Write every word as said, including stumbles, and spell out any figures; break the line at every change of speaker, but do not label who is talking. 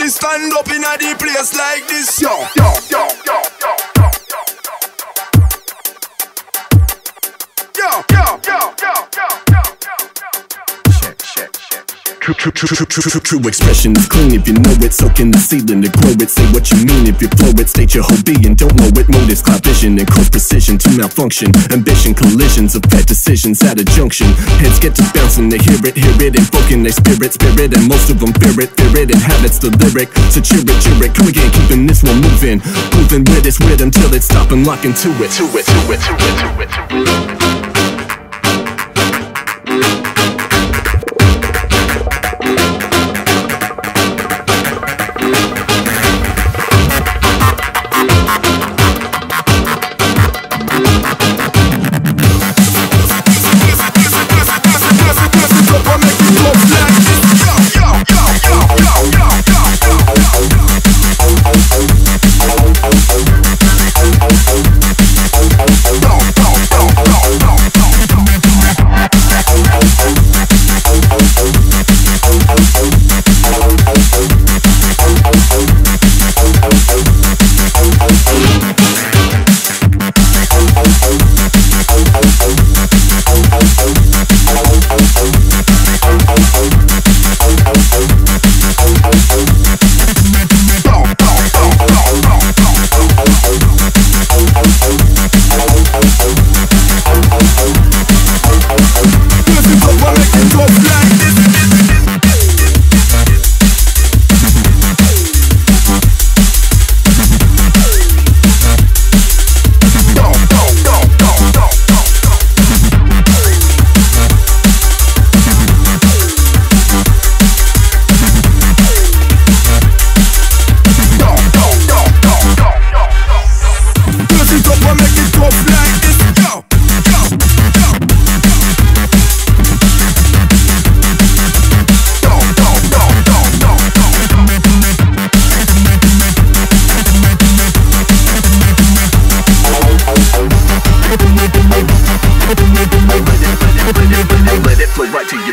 fi stand up in a the place like this. Yo, yo, yo, yo, yo, yo, yo, yo, yo, yo, yo, yo, yo, yo. Check, check, check.
True, true, true, true, true, true, true expression is clean if you know it. Soak in the ceiling to grow it. Say what you mean if you flow it. State your whole being, don't know it. Motives, cloud vision, and cause precision to malfunction. Ambition, collisions, affect decisions at a junction. Heads get to bouncing, they hear it, hear it, invoking their spirit, spirit, and most of them fear it, fear it, inhabits the lyric. So cheer it, cheer it, come again, keeping this one moving, moving with its wit until it stop and lock into it, to it, to it, to it, to it, to it. Let it flow right to you.